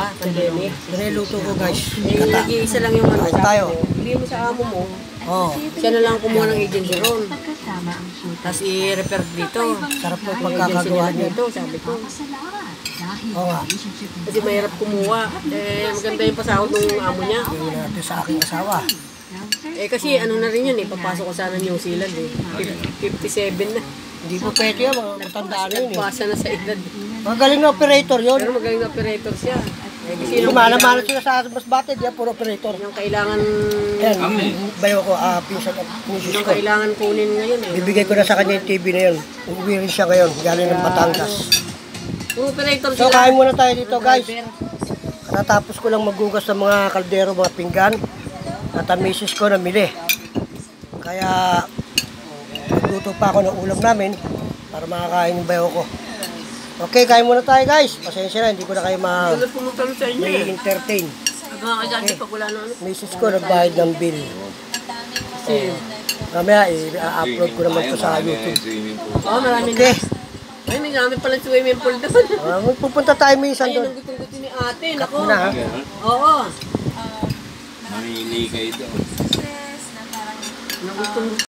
pandemic. Niluto ko guys. Nag-iisa lang yung ano. Kain tayo. Hindi mo sa amo mo. Oh, Siya na lang kumuha ng agency ron. Tapos i-refer dito. sarap po Agency pagkakagawa nila niyo. dito, sabi ko. Oo nga. Kasi mahirap kumuha. Maganda yung pasahod ng amo niya. Yung natin sa aking asawa. Kasi ano na rin yun papasok ko sana New Zealand 57 na. Hindi po pwede yan, mga matandaan na yun eh. Pasa na sa edad. Magaling na operator yun. Pero magaling na operator siya. Kasi Lumalaman sila sa mas bata, di yan puro operator. yung kailangan, Yan, bayo ko, pinsan at misis yung ko. kailangan kunin ngayon Bibigay ko na sa kanya yung TV na yun. Uuwi rin siya ngayon, galing ng Batangas. Yung operator So sila. kain muna tayo dito guys. Driver. Katapos ko lang maghugas ng mga kaldero, mga pinggan. At ang misis ko namili. Kaya nagluto pa ako ng ulam namin para makakain yung bayo ko. Okay, kain muna tayo guys. Pasensya na, hindi ko na kayo Wala pumunta sa inyo entertain. Nakakaganda pag wala na ano. Misis ko nagbayad ng bill. Kasi, Mamaya i-upload ko naman to sa YouTube. maraming Okay. Ay, may namin pala swimming pool doon. Pupunta tayo minsan Ayun, doon. ang gutom-gutom ni ate. Nako. Muna ha. Oo. Mamili kayo doon. Ang gutom